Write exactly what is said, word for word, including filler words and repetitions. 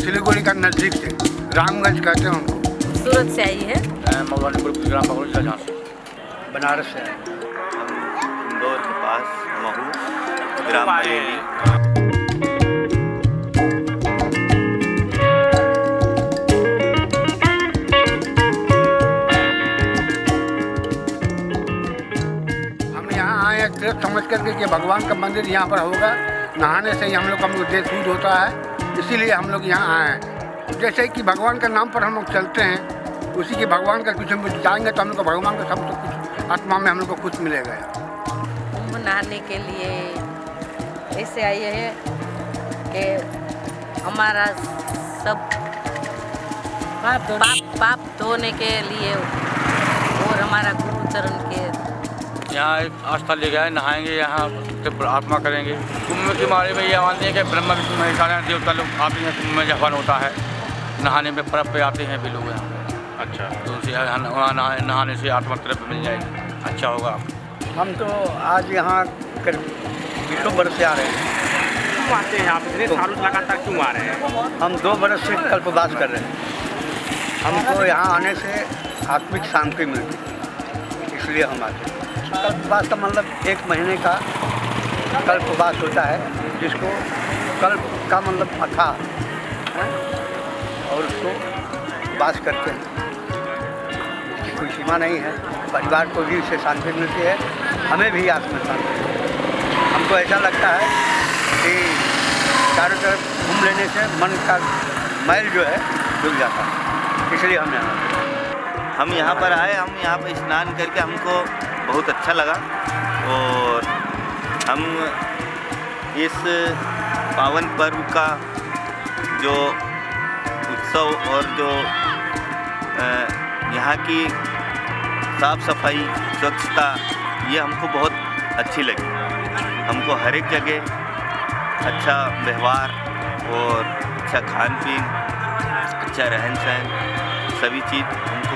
सिलीगुड़ी का नज़दीक से, रामगंज कहते हैं उनको। सूरत से आई है। मौलानीपुर ग्राम बगौली जहाँ से। बनारस से आए। हम इंदौर के पास महू ग्राम बरेली। हम यहाँ आए हैं सिर्फ समझ करके कि भगवान का मंदिर यहाँ पर होगा, नहाने से ही हम लोग का देह शुद्ध होता है, इसीलिए हम लोग यहाँ आए हैं। जैसे कि भगवान का नाम पर हम लोग चलते हैं, उसी के भगवान का कुछ हम जाएंगे तो हम लोग को भगवान का सब कुछ आत्मा में हम लोग को कुछ मिलेगा। कुंभ नहाने के लिए ऐसे आए हैं कि हमारा सब पाप पाप धोने के लिए और हमारा गुरु चरण के यहाँ एक आस्था ले गया है, नहाएंगे यहाँ से आत्मा करेंगे। कुंभ के बारे में ये मानते हैं कि ब्रह्मा विष्णु महेश सारे देवता लोग आते हैं, कुंभ में जवन होता है, नहाने में पर्व पे आते हैं भी लोग यहाँ। अच्छा, तो उनसे वहाँ नहाने से आत्मा तरफ मिल जाएगी, अच्छा होगा। हम तो आज यहाँ करीब बीसों बरस से आ रहे हैं। क्यों आते हैं आप इतने सालों से लगातार क्यों आ रहे हैं? हम दो बरस से कल्पवास कर रहे हैं। हमको यहाँ आने से आत्मिक शांति मिलती, इसलिए हम आते हैं। कल्पवास का मतलब एक महीने का कल्पवास होता है, जिसको कल्प का मतलब अथाह है, और उसको वास करते हैं। इसकी कोई सीमा नहीं है। परिवार को भी इससे शांति मिलती है, हमें भी आत्मा शांति मिलती है। हमको ऐसा लगता है कि चारों तरफ घूम लेने से मन का मैल जो है डूब जाता है, इसलिए हम यहाँ आते हैं। हम यहाँ पर आए, हम यहाँ पर स्नान करके हमको बहुत अच्छा लगा, और हम इस पावन पर्व का जो उत्सव और जो यहाँ की साफ सफाई स्वच्छता, ये हमको बहुत अच्छी लगी। हमको हर एक जगह अच्छा व्यवहार और अच्छा खान पीन, अच्छा रहन सहन, सभी चीज़